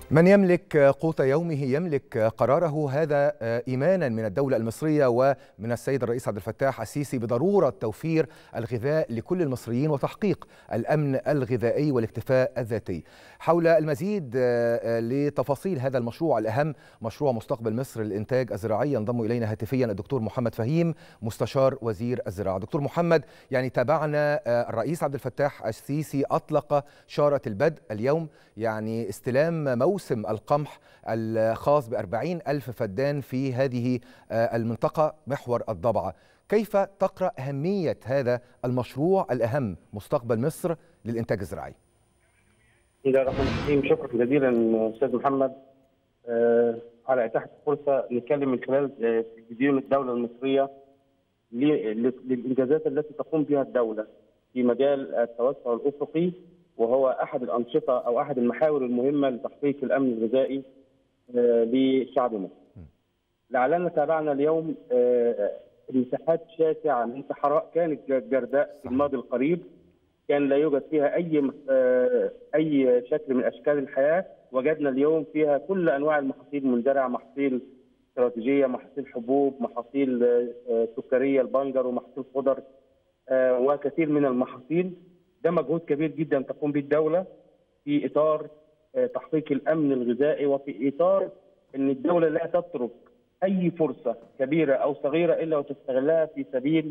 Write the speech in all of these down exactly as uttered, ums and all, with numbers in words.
من يملك قوت يومه يملك قراره، هذا إيمانا من الدولة المصرية ومن السيد الرئيس عبد الفتاح السيسي بضرورة توفير الغذاء لكل المصريين وتحقيق الأمن الغذائي والاكتفاء الذاتي. حول المزيد لتفاصيل هذا المشروع الأهم، مشروع مستقبل مصر للإنتاج الزراعي، ينضم إلينا هاتفيا الدكتور محمد فهيم مستشار وزير الزراعة. دكتور محمد، يعني تابعنا الرئيس عبد الفتاح السيسي أطلق شارة البدء اليوم، يعني استلام موسم القمح الخاص بأربعين ألف فدان في هذه المنطقة محور الضبعة. كيف تقرأ أهمية هذا المشروع الأهم مستقبل مصر للإنتاج الزراعي؟ بسم الله الرحمن الرحيم. شكرا جزيلا أستاذ محمد آه على إتاحة الفرصة نتكلم من خلال تلفزيون الدولة المصرية للإنجازات التي تقوم بها الدولة في مجال التوسع الأفقي، وهو أحد الأنشطة أو أحد المحاور المهمة لتحقيق الأمن الغذائي لشعب مصر. لعلنا تابعنا اليوم مساحات شاسعة من صحراء كانت جرداء في الماضي القريب، كان لا يوجد فيها أي أي شكل من أشكال الحياة. وجدنا اليوم فيها كل أنواع المحاصيل المزدرعة، محاصيل استراتيجية، محاصيل حبوب، محاصيل سكرية البنجر، ومحاصيل خضر وكثير من المحاصيل. ده مجهود كبير جدا تقوم به الدولة في إطار تحقيق الأمن الغذائي، وفي إطار أن الدولة لا تترك أي فرصة كبيرة أو صغيرة إلا وتستغلها في سبيل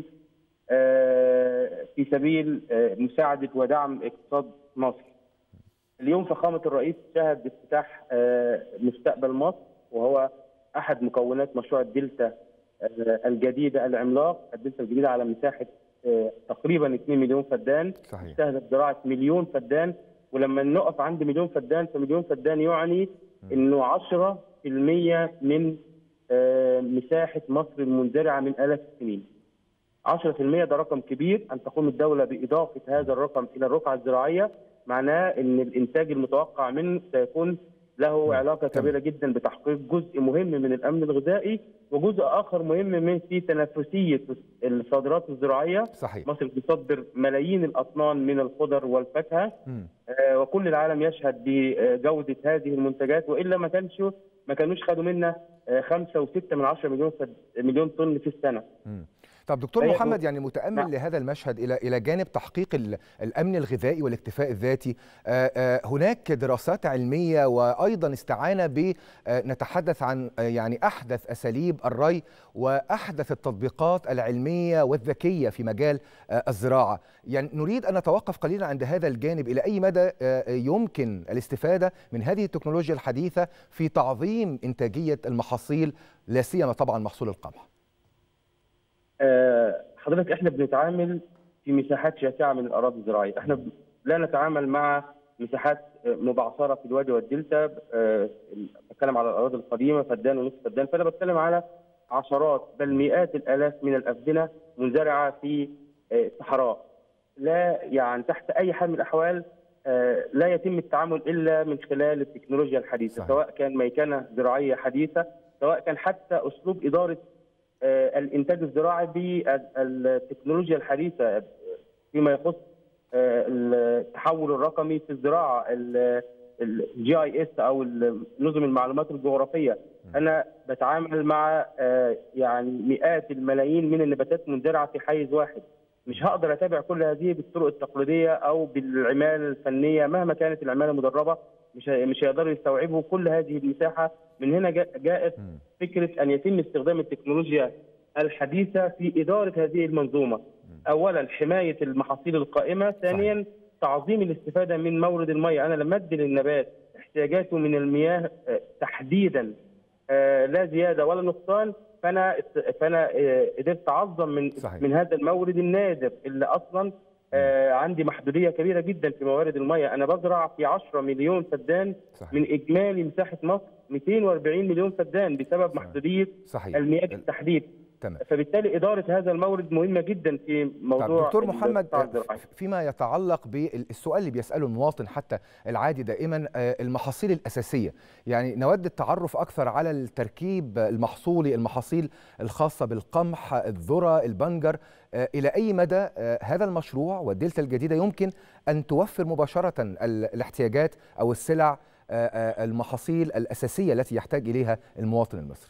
في سبيل مساعدة ودعم اقتصاد مصر. اليوم فخامة الرئيس شهد بافتتاح مستقبل مصر، وهو أحد مكونات مشروع الدلتا الجديدة العملاق. الدلتا الجديدة على مساحة تقريبا اثنين مليون فدان، تستهدف زراعه مليون فدان. ولما نقف عند مليون فدان، فمليون فدان يعني انه عشرة بالمئة من مساحه مصر المنزرعه من آلاف السنين. عشرة بالمئة ده رقم كبير. ان تقوم الدوله باضافه هذا الرقم الى الرقعه الزراعيه معناه ان الانتاج المتوقع منه سيكون له علاقه كبيره جدا بتحقيق جزء مهم من الامن الغذائي، وجزء اخر مهم من في تنافسيه الصادرات الزراعيه. صحيح. مصر بتصدر ملايين الاطنان من الخضر والفاكهه، آه وكل العالم يشهد بجوده هذه المنتجات، والا ما كانش ما كانوش خدوا منا آه خمسة وستة من عشرة مليون مليون طن في السنه. مم. طب دكتور محمد، يعني متأمل نعم. لهذا المشهد إلى إلى جانب تحقيق الأمن الغذائي والاكتفاء الذاتي، هناك دراسات علمية وأيضا استعانة ب نتحدث عن يعني أحدث أساليب الري وأحدث التطبيقات العلمية والذكية في مجال الزراعة. يعني نريد أن نتوقف قليلا عند هذا الجانب، إلى أي مدى يمكن الاستفادة من هذه التكنولوجيا الحديثة في تعظيم إنتاجية المحاصيل، لا سيما طبعا محصول القمح؟ حضرتك احنا بنتعامل في مساحات شاسعه من الاراضي الزراعيه، احنا لا نتعامل مع مساحات مبعثره في الوادي والدلتا. بتكلم على الاراضي القديمه فدان ونصف فدان، فانا بتكلم على عشرات بل مئات الالاف من الافدنه منزرعه في الصحراء. لا يعني تحت اي حال من الاحوال لا يتم التعامل الا من خلال التكنولوجيا الحديثه. صحيح. سواء كان ميكنه زراعيه حديثه، سواء كان حتى اسلوب اداره الانتاج الزراعي بالتكنولوجيا الحديثه فيما يخص التحول الرقمي في الزراعه، الجي اي اس او نظم المعلومات الجغرافيه. انا بتعامل مع يعني مئات الملايين من النباتات منزرعه في حيز واحد. مش هقدر اتابع كل هذه بالطرق التقليديه او بالعماله الفنيه، مهما كانت العماله مدربه مش مش هيقدروا يستوعبوا كل هذه المساحه. من هنا جاءت فكره ان يتم استخدام التكنولوجيا الحديثه في اداره هذه المنظومه. اولا حمايه المحاصيل القائمه، ثانيا تعظيم الاستفاده من مورد المياه. انا لما ادي للنبات احتياجاته من المياه تحديدا لا زياده ولا نقصان، فانا فانا قدرت اعظم من صحيح. من هذا المورد النادر اللي اصلا آه عندي محدوديه كبيره جدا في موارد المياه. انا بزرع في عشرة مليون فدان صحيح. من اجمالي مساحه مصر مئتين وأربعين مليون فدان بسبب صحيح. محدوديه صحيح. المياه بالتحديد. تمام. فبالتالي اداره هذا المورد مهمه جدا في موضوع. دكتور محمد، فيما يتعلق بالسؤال اللي بيساله المواطن حتى العادي دائما، المحاصيل الاساسيه، يعني نود التعرف اكثر على التركيب المحصولي، المحاصيل الخاصه بالقمح، الذره، البنجر، الى اي مدى هذا المشروع والدلتا الجديده يمكن ان توفر مباشره الاحتياجات او السلع المحاصيل الأساسية التي يحتاج إليها المواطن المصري؟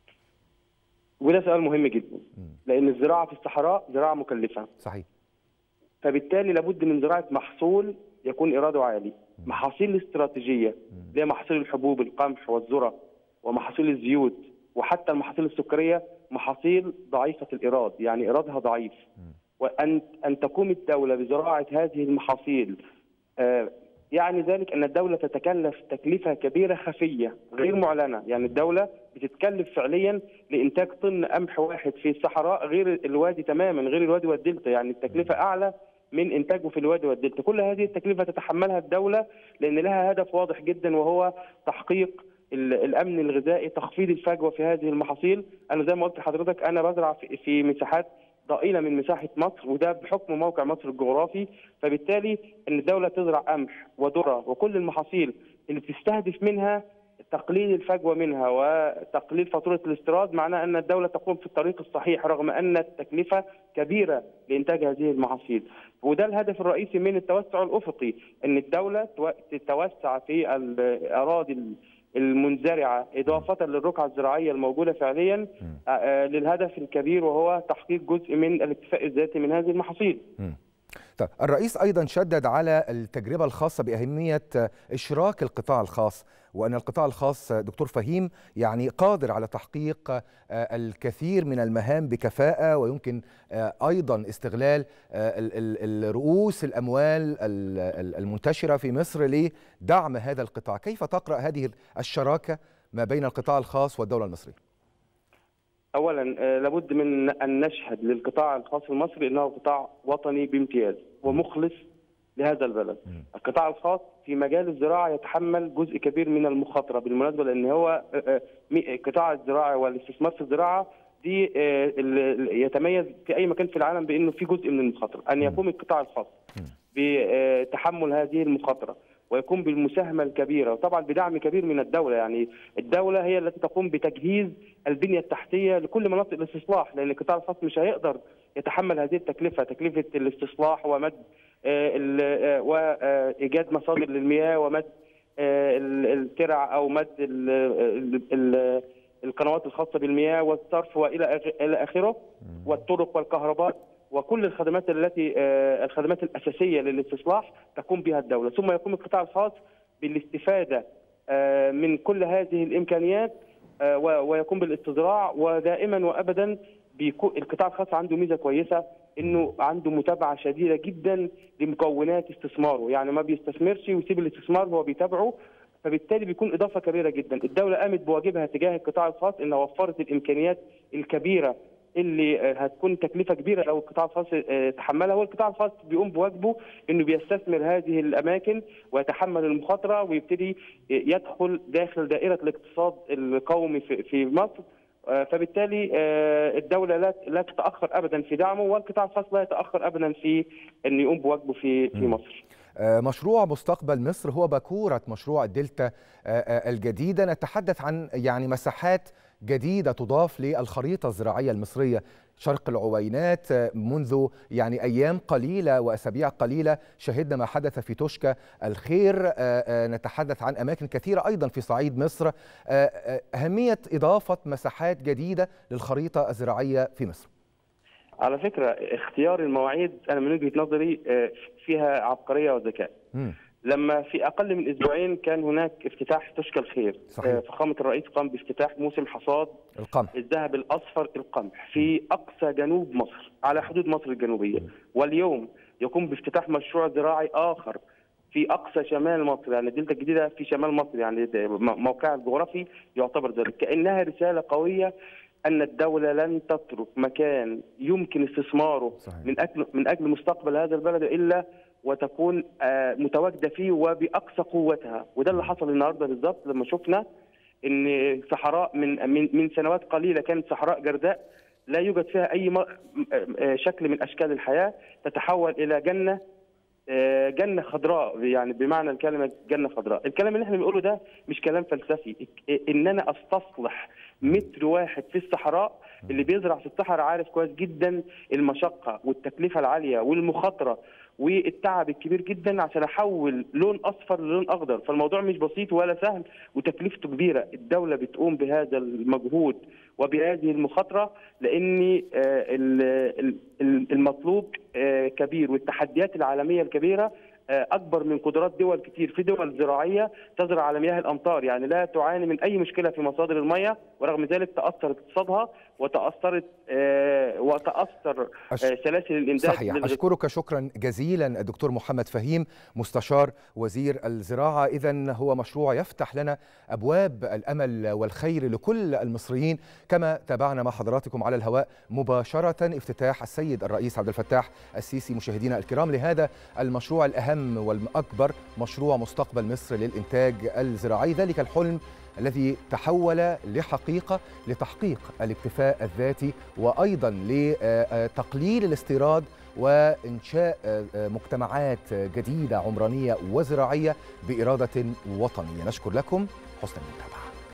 وده سؤال مهم جدا، لأن الزراعة في الصحراء زراعة مكلفة. صحيح. فبالتالي لابد من زراعة محصول يكون إيراده عالي. محاصيل الاستراتيجية زي محاصيل الحبوب، القمح والذرة ومحاصيل الزيوت وحتى المحاصيل السكرية محاصيل ضعيفة الإيراد، يعني إيرادها ضعيف. وأن أن تقوم الدولة بزراعة هذه المحاصيل آه يعني ذلك أن الدولة تتكلف تكلفة كبيرة خفية غير معلنة، يعني الدولة بتتكلف فعليا لإنتاج طن قمح واحد في الصحراء غير الوادي تماما، غير الوادي والدلتا، يعني التكلفة أعلى من إنتاجه في الوادي والدلتا. كل هذه التكلفة تتحملها الدولة لأن لها هدف واضح جدا، وهو تحقيق الأمن الغذائي، تخفيض الفجوة في هذه المحاصيل. أنا زي ما قلت لحضرتك أنا بزرع في مساحات ضئيلة من مساحة مصر، وده بحكم موقع مصر الجغرافي. فبالتالي ان الدولة تزرع قمح وذرة وكل المحاصيل اللي بتستهدف منها تقليل الفجوة منها وتقليل فاتورة الاستيراد، معناه ان الدولة تقوم في الطريق الصحيح رغم ان التكلفة كبيرة لإنتاج هذه المحاصيل. وده الهدف الرئيسي من التوسع الأفقي، ان الدولة تتوسع في الأراضي المنزرعة إضافة للرقعة الزراعية الموجودة فعليا للهدف الكبير، وهو تحقيق جزء من الاكتفاء الذاتي من هذه المحاصيل. طيب الرئيس أيضا شدد على التجربة الخاصة بأهمية إشراك القطاع الخاص، وأن القطاع الخاص دكتور فهيم يعني قادر على تحقيق الكثير من المهام بكفاءة، ويمكن أيضا استغلال رؤوس الأموال المنتشرة في مصر لدعم هذا القطاع. كيف تقرأ هذه الشراكة ما بين القطاع الخاص والدولة المصرية؟ اولا لابد من ان نشهد للقطاع الخاص المصري انه قطاع وطني بامتياز ومخلص لهذا البلد. القطاع الخاص في مجال الزراعه يتحمل جزء كبير من المخاطره بالمناسبه، لان هو قطاع الزراعه والاستثمار في الزراعه دي يتميز في اي مكان في العالم بانه في جزء من المخاطره، ان يقوم القطاع الخاص بتحمل هذه المخاطره ويقوم بالمساهمه الكبيره، وطبعا بدعم كبير من الدوله. يعني الدوله هي التي تقوم بتجهيز البنيه التحتيه لكل مناطق الاستصلاح، لان القطاع الخاص مش هيقدر يتحمل هذه التكلفه، تكلفه الاستصلاح ومد وايجاد مصادر للمياه ومد الترع او مد القنوات الخاصه بالمياه والصرف والى الى اخره، والطرق والكهرباء وكل الخدمات التي الخدمات الاساسيه للاستصلاح تقوم بها الدوله. ثم يقوم القطاع الخاص بالاستفاده من كل هذه الامكانيات ويقوم بالاستزراع. ودائما وابدا بيكون القطاع الخاص عنده ميزه كويسه، انه عنده متابعه شديده جدا لمكونات استثماره، يعني ما بيستثمرش ويسيب الاستثمار، هو بيتابعه. فبالتالي بيكون اضافه كبيره جدا. الدوله قامت بواجبها تجاه القطاع الخاص انها وفرت الامكانيات الكبيره اللي هتكون تكلفه كبيره لو القطاع الخاص تحملها، والقطاع الخاص بيقوم بواجبه انه بيستثمر هذه الاماكن ويتحمل المخاطره ويبتدي يدخل داخل دائره الاقتصاد القومي في مصر. فبالتالي الدوله لا لا تتاخر ابدا في دعمه، والقطاع الخاص لا يتاخر ابدا في ان يقوم بواجبه في في مصر. مشروع مستقبل مصر هو باكورة مشروع الدلتا الجديدة. نتحدث عن يعني مساحات جديدة تضاف للخريطة الزراعية المصرية. شرق العوينات منذ يعني أيام قليلة وأسابيع قليلة شهدنا ما حدث في توشكا الخير. نتحدث عن أماكن كثيرة أيضا في صعيد مصر. أهمية إضافة مساحات جديدة للخريطة الزراعية في مصر. على فكرة اختيار المواعيد أنا من وجهة نظري فيها عبقرية وذكاء. م. لما في أقل من أسبوعين كان هناك افتتاح توشكا الخير، صحيح. فخامة الرئيس قام بافتتاح موسم حصاد القمح الذهب الأصفر القمح في أقصى جنوب مصر على حدود مصر الجنوبية. م. واليوم يقوم بافتتاح مشروع زراعي آخر في أقصى شمال مصر، يعني الدلتا الجديدة في شمال مصر، يعني موقعها الجغرافي يعتبر ذلك. كأنها رسالة قوية أن الدولة لن تترك مكان يمكن استثماره صحيح. من أجل من أجل مستقبل هذا البلد إلا وتكون متواجدة فيه وبأقصى قوتها. وده اللي حصل النهارده بالظبط لما شفنا إن الصحراء من من من سنوات قليلة كانت صحراء جرداء لا يوجد فيها أي شكل من أشكال الحياة، تتحول إلى جنة جنة خضراء، يعني بمعنى الكلمة جنة خضراء. الكلام اللي احنا بنقوله ده مش كلام فلسفي، ان انا استصلح متر واحد في الصحراء. اللي بيزرع في الصحراء عارف كويس جدا المشقة والتكلفة العالية والمخاطرة والتعب الكبير جدا عشان احول لون اصفر للون اخضر. فالموضوع مش بسيط ولا سهل وتكلفته كبيره. الدوله بتقوم بهذا المجهود وبهذه المخاطره لان المطلوب كبير، والتحديات العالميه الكبيره اكبر من قدرات دول كتير. في دول زراعيه تزرع على مياه الامطار، يعني لا تعاني من اي مشكله في مصادر المياه، ورغم ذلك تاثر اقتصادها وتاثرت وتاثر سلاسل الامداد. صحيح. اشكرك شكرا جزيلا الدكتور محمد فهيم مستشار وزير الزراعه. اذا هو مشروع يفتح لنا ابواب الامل والخير لكل المصريين، كما تابعنا مع حضراتكم على الهواء مباشره افتتاح السيد الرئيس عبد الفتاح السيسي مشاهدينا الكرام لهذا المشروع الاهم والأكبر، مشروع مستقبل مصر للإنتاج الزراعي، ذلك الحلم الذي تحول لحقيقة لتحقيق الاكتفاء الذاتي وأيضا لتقليل الاستيراد وإنشاء مجتمعات جديدة عمرانية وزراعية بإرادة وطنية. نشكر لكم حسن المتابعة.